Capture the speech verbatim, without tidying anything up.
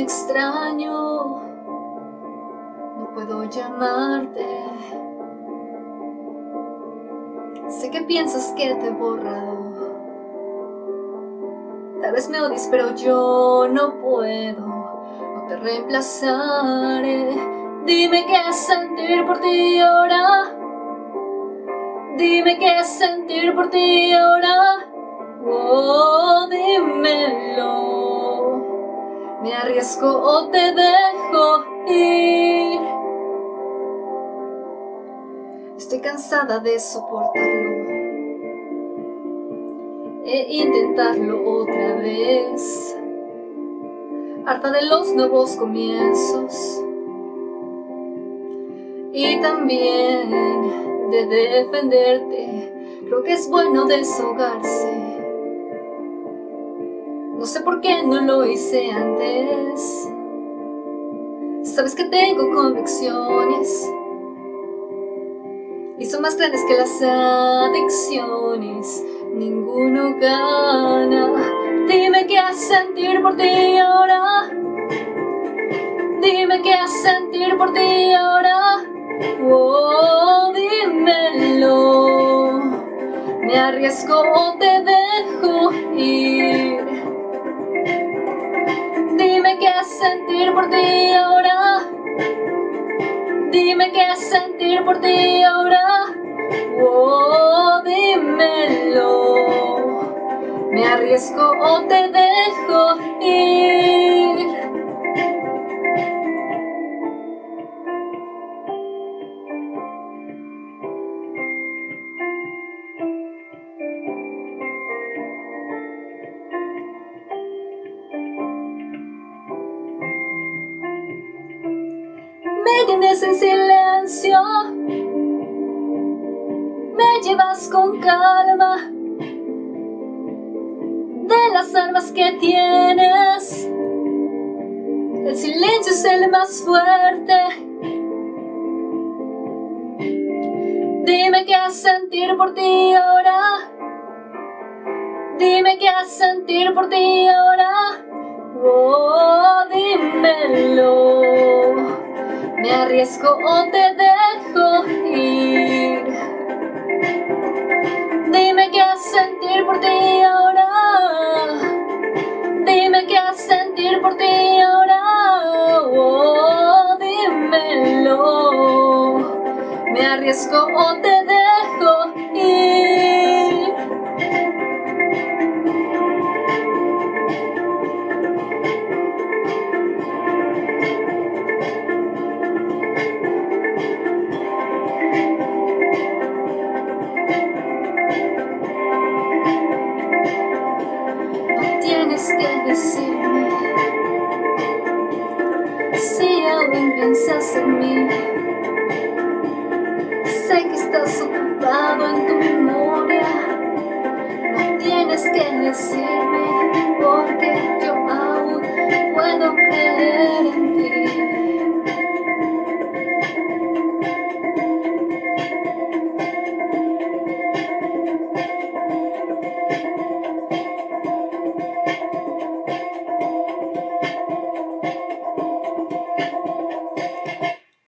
extraño, no puedo llamarte. Sé que piensas que te he borrado, tal vez me odies pero yo no puedo, no te reemplazaré. Dime qué es sentir por ti ahora, dime qué es sentir por ti ahora. Oh, dímelo, me arriesgo o te dejo ir. Estoy cansada de soportarlo e intentarlo otra vez, harta de los nuevos comienzos y también de defenderte. Creo que es bueno desahogarse, no sé por qué no lo hice antes. Sabes que tengo convicciones y son más grandes que las adicciones, ninguno gana. Dime qué es sentir por ti ahora, dime qué es sentir por ti ahora. Oh, dímelo, me arriesgo o te dejo ir. Dime qué es sentir por ti ahora, dime qué es sentir por ti ahora. Oh, dímelo, me arriesgo o te dejo ir. Me tienes en silencio, me llevas con calma de las armas que tienes. El silencio es el más fuerte. Dime qué es sentir por ti ahora, dime qué es sentir por ti ahora. Oh, dímelo, me arriesgo o te dejo ir. Dime qué es sentir por ti ahora, dime qué es sentir por ti ahora. Oh, dímelo, me arriesgo o te